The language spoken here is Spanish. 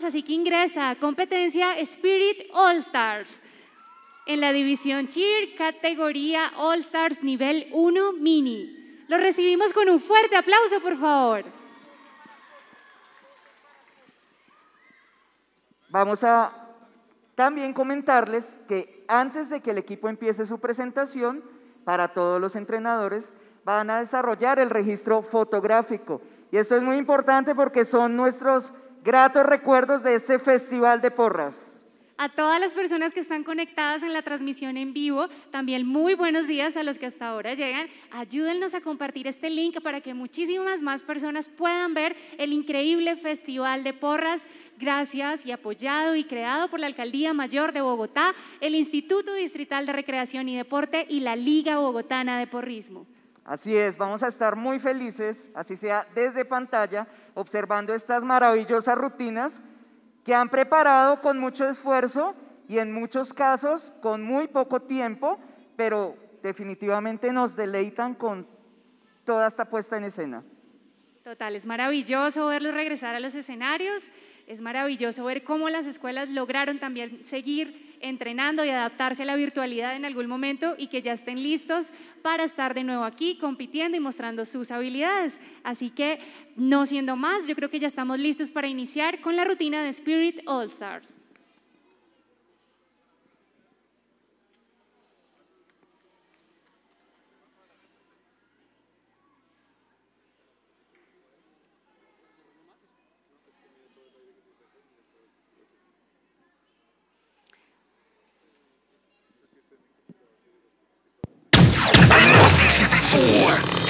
así que ingresa a competencia Spirit All Stars en la división Cheer, categoría All Stars nivel 1 mini. Lo recibimos con un fuerte aplauso, por favor. Vamos a también comentarles que antes de que el equipo empiece su presentación, para todos los entrenadores, van a desarrollar el registro fotográfico. Y esto es muy importante porque son nuestros gratos recuerdos de este Festival de Porras. A todas las personas que están conectadas en la transmisión en vivo, también muy buenos días a los que hasta ahora llegan. Ayúdennos a compartir este link para que muchísimas más personas puedan ver el increíble Festival de Porras, gracias y apoyado y creado por la Alcaldía Mayor de Bogotá, el Instituto Distrital de Recreación y Deporte y la Liga Bogotana de Porrismo. Así es, vamos a estar muy felices, así sea desde pantalla, observando estas maravillosas rutinas que han preparado con mucho esfuerzo y en muchos casos con muy poco tiempo, pero definitivamente nos deleitan con toda esta puesta en escena. Total, es maravilloso verlos regresar a los escenarios, es maravilloso ver cómo las escuelas lograron también seguir entrenando y adaptarse a la virtualidad en algún momento y que ya estén listos para estar de nuevo aquí compitiendo y mostrando sus habilidades. Así que, no siendo más, yo creo que ya estamos listos para iniciar con la rutina de Spirit All Stars. I lost you before.